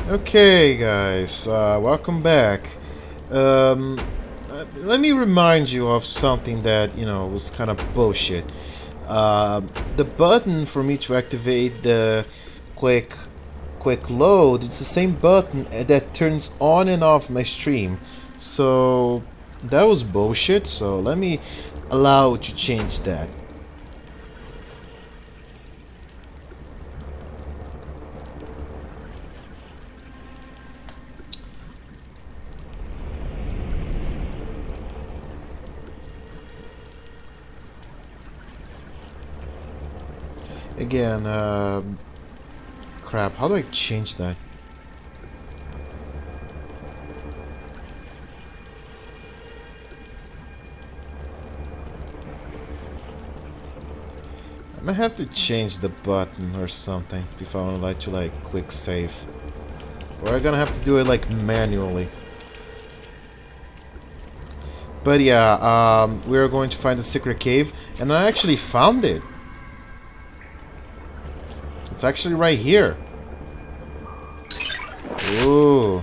Okay, guys, welcome back. Let me remind you of something that, was kind of bullshit. The button for me to activate the quick load, it's the same button that turns on and off my stream. So, that was bullshit, so let me allow to change that. Again, crap, how do I change that? I might have to change the button or something if I would like to quick save. Or I'm gonna have to do it manually. But yeah, we're going to find a secret cave, and I actually found it. It's actually right here. Ooh.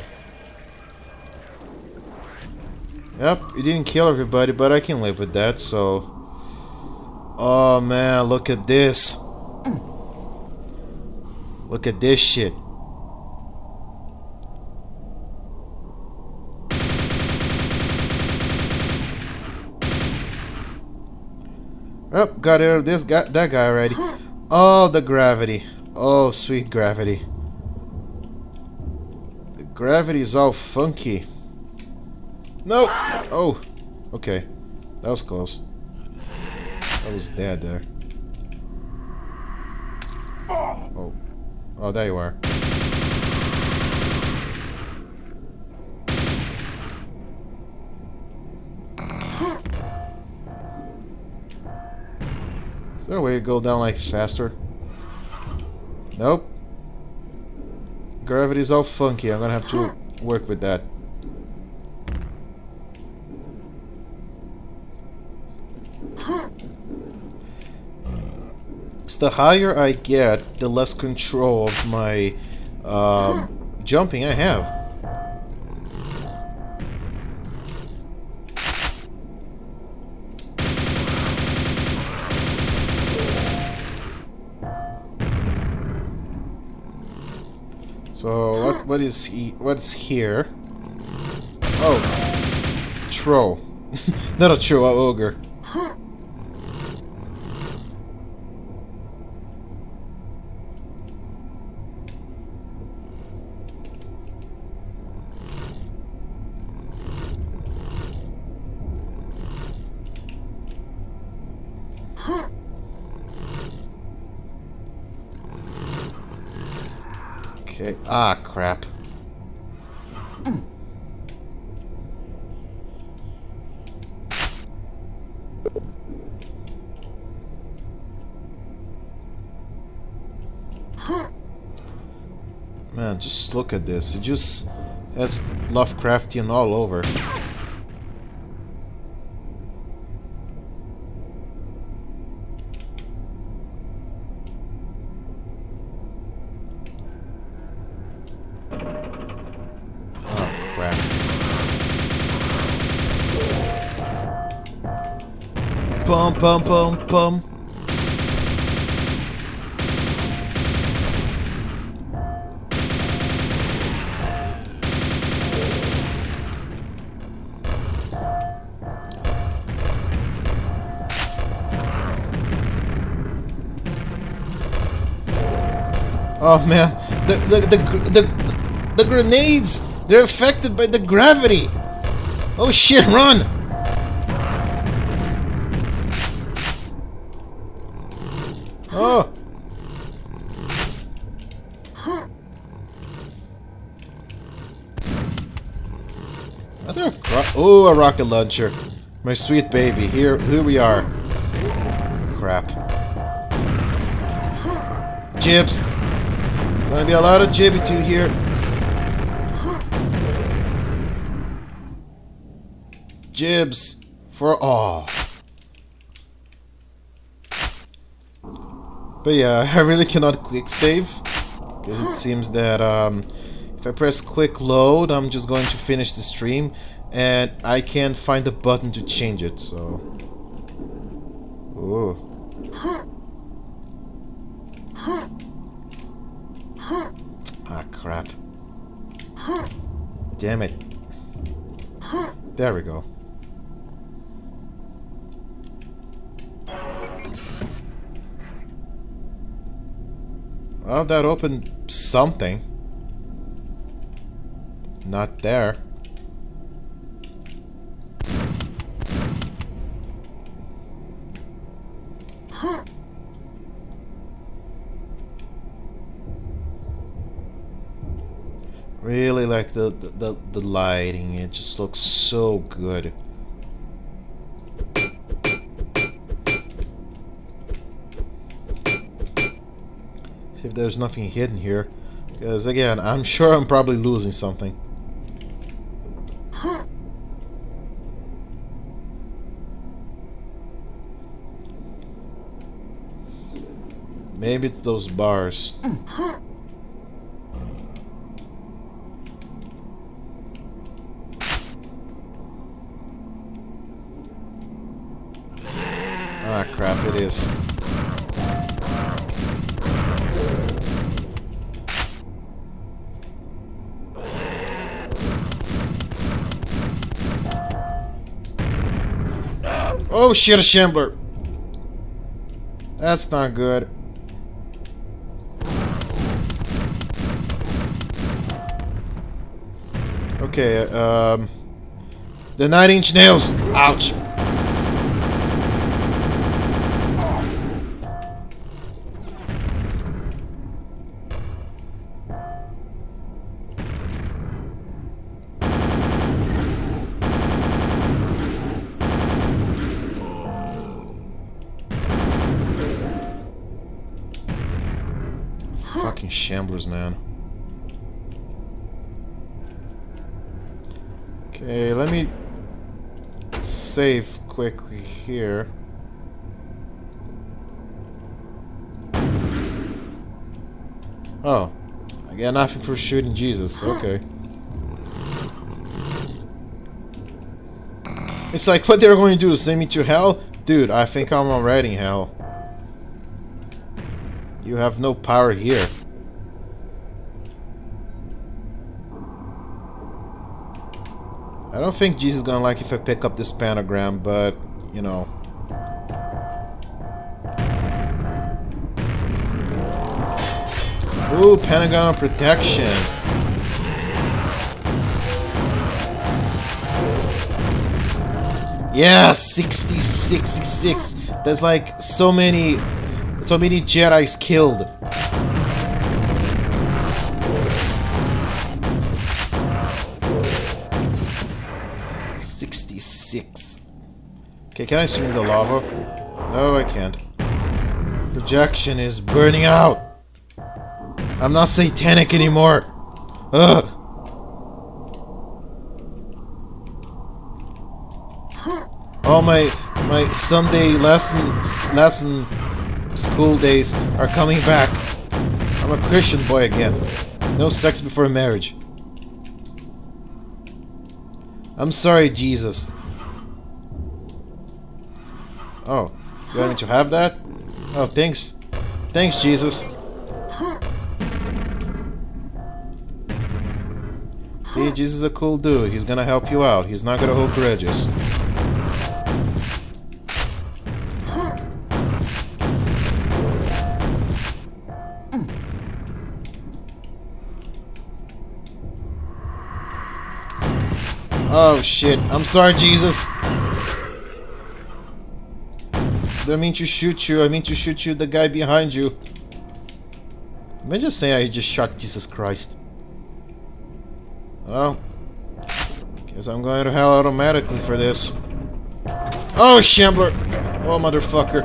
Yep, it didn't kill everybody, but I can live with that, so... Oh man, look at this. Look at this shit. Oh, got rid of that guy already. Oh, the gravity. Oh, sweet gravity. The gravity is all funky. No! Oh, okay. That was close. I was dead there. Oh. Oh, there you are. Is there a way to go down faster? Nope. Gravity's all funky. I'm gonna have to work with that. The higher I get, the less control of my jumping I have. So what's here? Oh, troll. Not a troll, a ogre. Okay. Ah, crap. Man, just look at this. It just has Lovecraftian all over. Bum bum bum bum. Oh man, the grenades, they're affected by the gravity. Oh shit, run! Oh! Oh, a rocket launcher. My sweet baby. Here we are. Crap. Jibs. Gonna be a lot of jibbitude here. Jibs for all. But yeah, I really cannot quick save because it seems that If I press quick load, I'm just going to finish the stream, and I can't find the button to change it, so... Ooh. Ah, crap. Damn it. There we go. Well, that opened something. Not there. Really like the lighting. It just looks so good. See if there's nothing hidden here, because again, I'm sure I'm probably losing something. Maybe it's those bars. Ah, crap, it is. Oh shit, a shambler! That's not good. Okay, the 9-inch nails! Ouch! Fucking shamblers, man. Okay, let me save quickly here. Oh, I got nothing for shooting Jesus. Okay. It's like what they're going to do, send me to hell? Dude, I think I'm already in hell. You have no power here. I don't think Jesus is gonna like if I pick up this pentagram, but, you know. Ooh, pentagon of protection. Yeah, 66. There's like so many Jedis killed. Okay, can I swim in the lava? No, I can't. Projection is burning out. I'm not satanic anymore. Ugh. All my Sunday lesson school days are coming back. I'm a Christian boy again. No sex before marriage. I'm sorry, Jesus. Oh, you want me to have that? Oh, thanks. Thanks, Jesus. See, Jesus is a cool dude. He's gonna help you out. He's not gonna hold grudges. Oh shit, I'm sorry, Jesus. I didn't mean to shoot you, I mean to shoot you, the guy behind you. Let me just say I just shot Jesus Christ. Well, guess I'm going to hell automatically for this. Oh, shambler! Oh, motherfucker.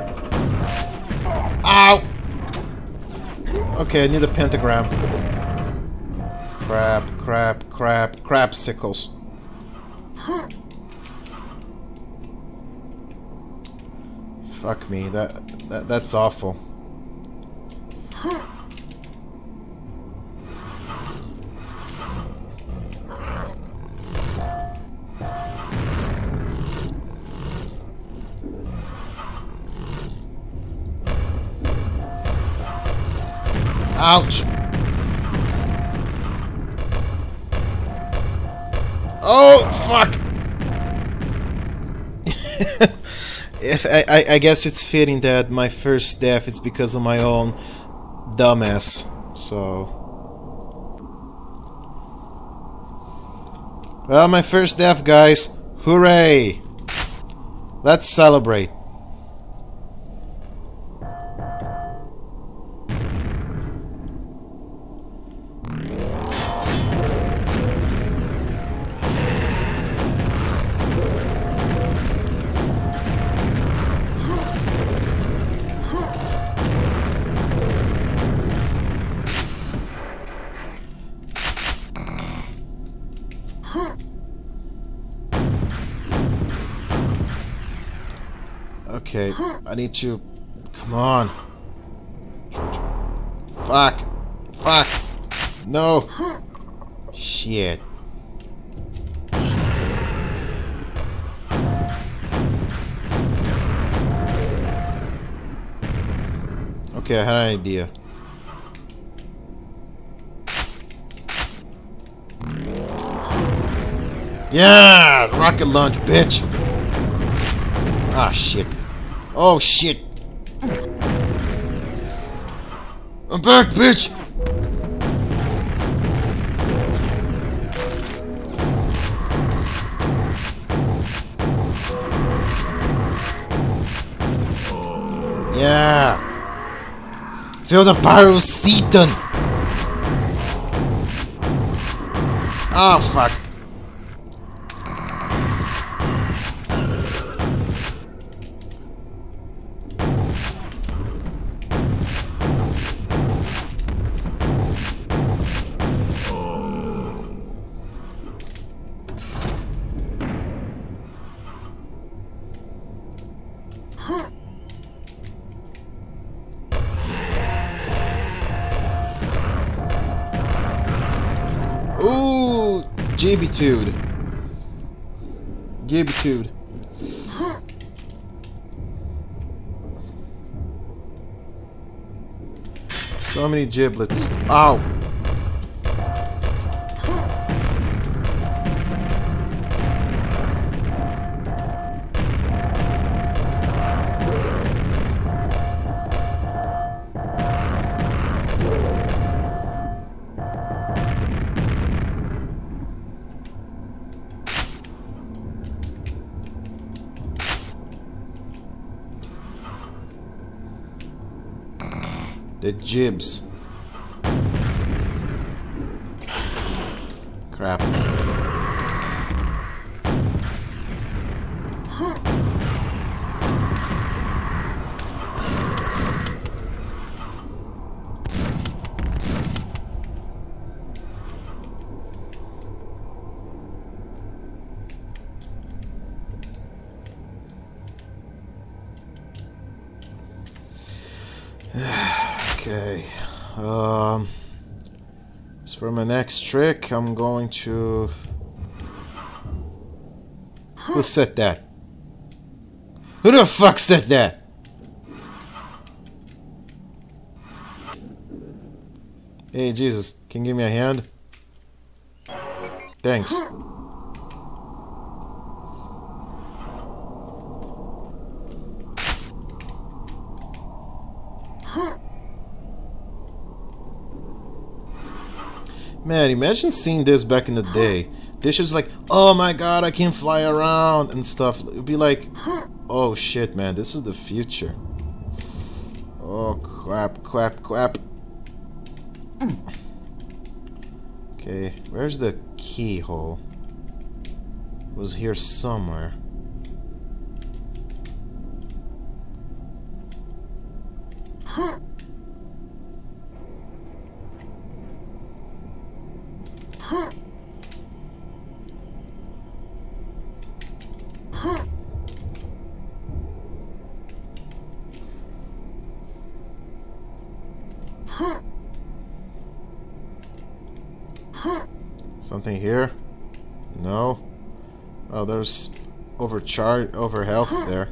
Ow! Okay, I need a pentagram. Crapsicles. Fuck me, that's awful. Ouch! Oh, fuck! I guess it's fitting that my first death is because of my own dumbass. So... Well, my first death, guys. Hooray! Let's celebrate. Okay, I need to... Come on. Fuck. Fuck. No. Shit. Okay, I had an idea. Yeah! Rocket launch, bitch! Ah, shit. Oh, shit. I'm back, bitch! Yeah! Feel the power of Satan! Oh, fuck. Ooh, Gibitude. Gibitude. So many giblets. Ow. The jibs. Crap. Okay, as for my next trick, I'm going to... Who said that? Who the fuck said that? Hey, Jesus, can you give me a hand? Thanks. Man, imagine seeing this back in the day. This is like, oh my god, I can fly around and stuff. It'd be like, oh shit, man, this is the future. Oh crap, crap, crap. Okay, where's the keyhole? It was here somewhere. Something here? No. Oh, there's over health there.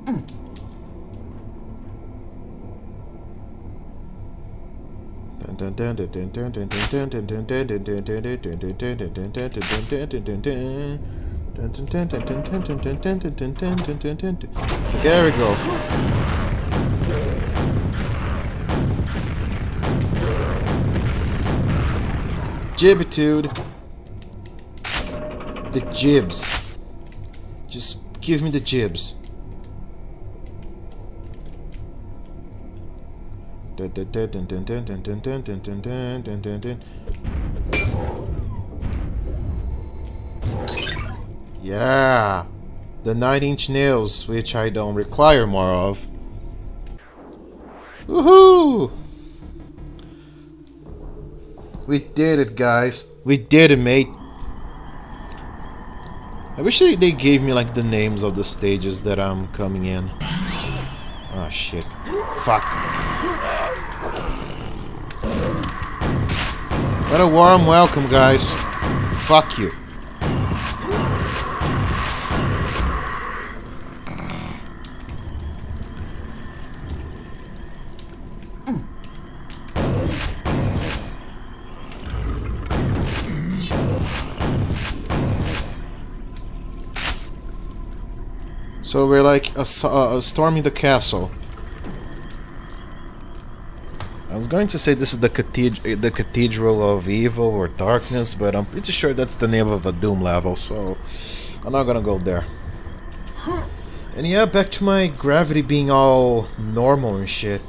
There we go. Jibitude. The jibs. Just give me the jibs. Yeah, the 9-inch nails, which I don't require more of. Woohoo! We did it, guys. We did it, mate. I wish they gave me like the names of the stages that I'm coming in. Oh shit. Fuck. What a warm welcome, guys. Fuck you. So we're like storming the castle. I was going to say this is the Cathedral of Evil or Darkness, but I'm pretty sure that's the name of a Doom level, so I'm not gonna go there. And yeah, back to my gravity being all normal and shit.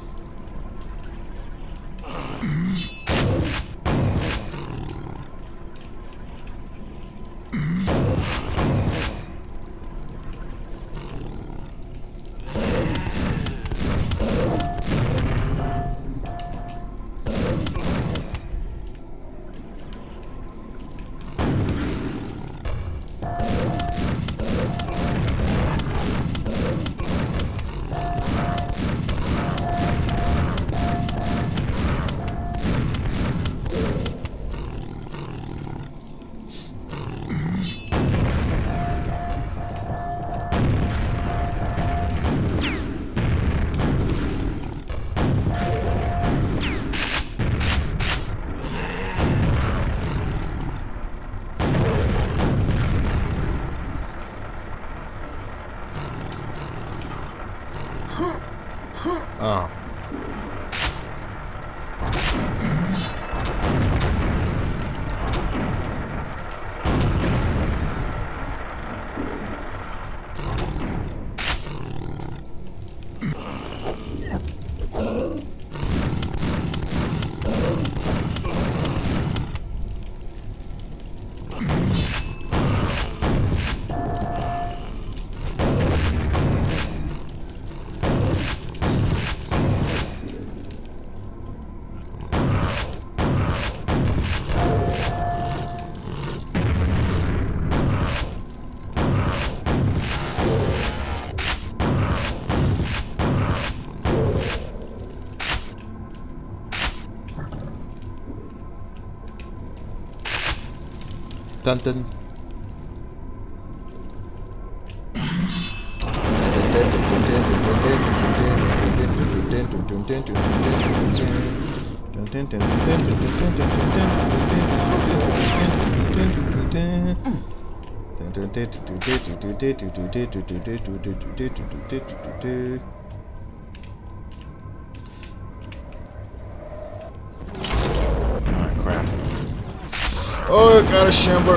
Oh. Dun dun. Ah, crap. Oh, I got a chamber.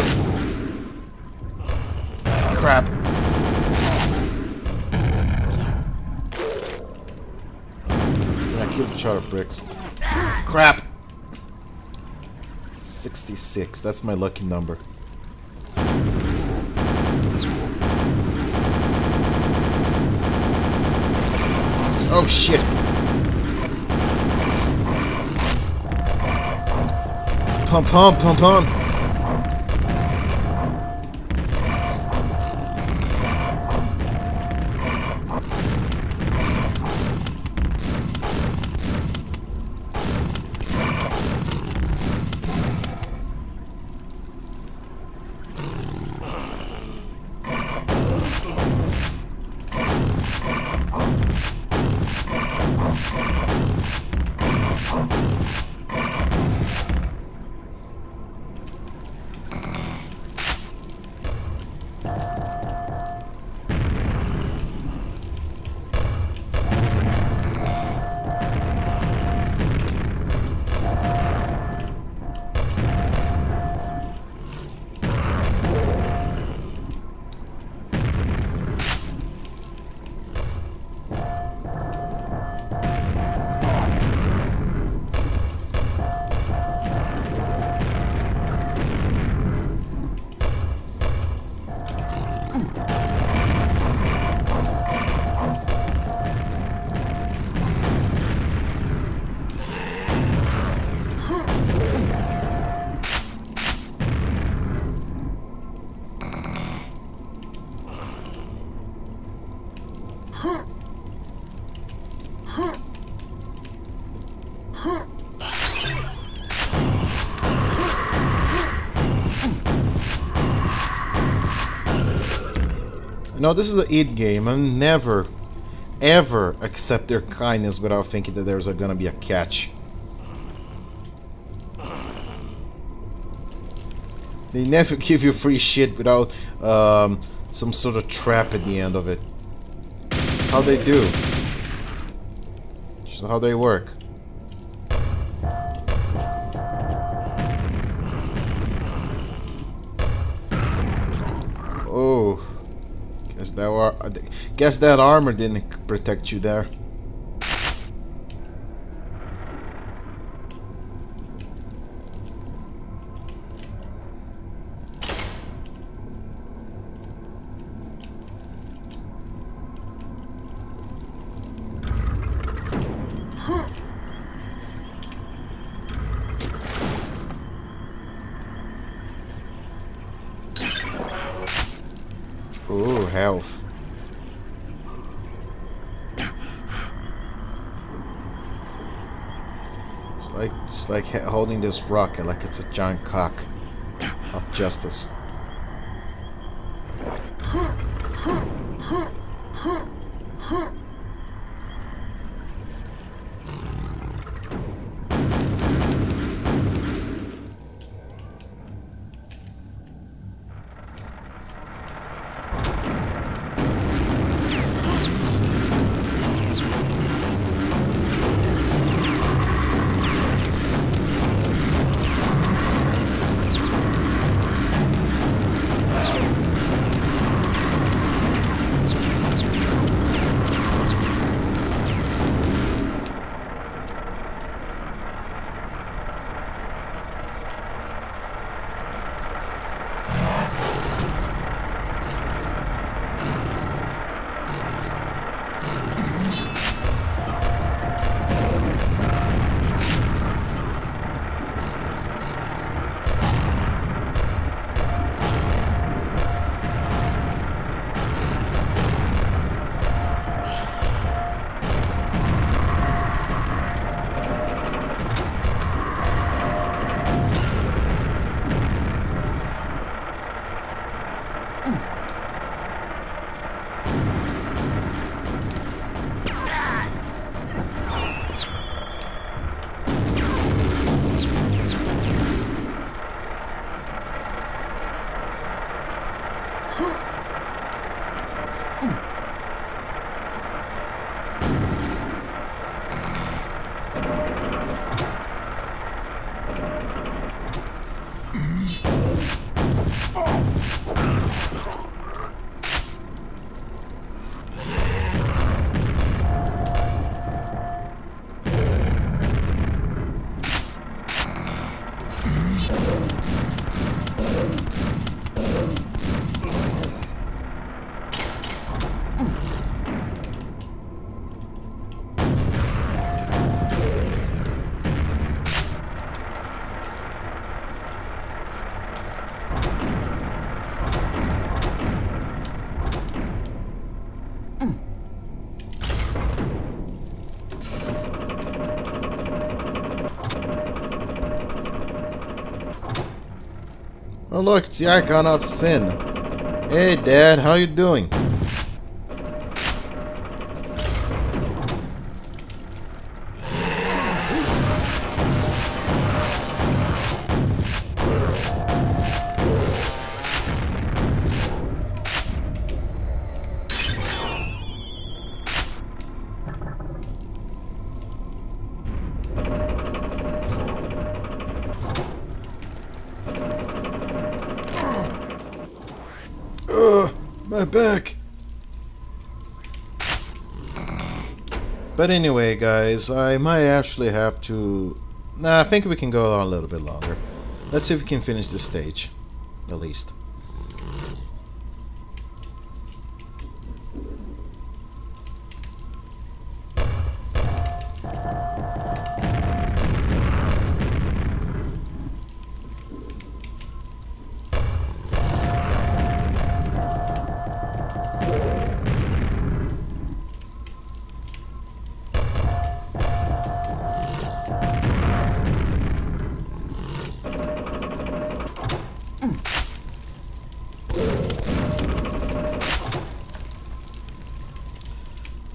Crap. I killed the charter bricks. Crap. 66. That's my lucky number. Oh shit. Pump, pump, pump, pump. No, this is an id game. I'm never, ever accept their kindness without thinking that there's gonna be a catch. They never give you free shit without some sort of trap at the end of it. That's how they do. That's how they work. Oh. Guess that armor didn't protect you there. Ooh, health. It's like holding this rock like it's a giant cock of justice. Oh look, it's the Icon of Sin. Hey Dad, how you doing? My back! But anyway, guys, I might actually have to... Nah, I think we can go on a little bit longer. Let's see if we can finish this stage, at least.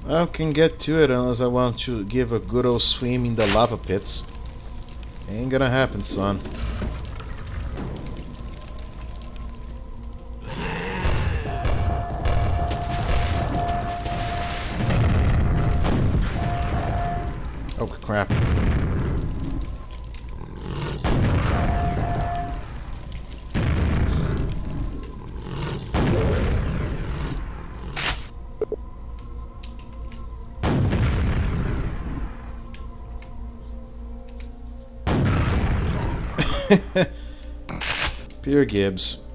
I can get to it unless I want to give a good old swim in the lava pits. Ain't gonna happen, son. Oh, crap. Peter Gibbs.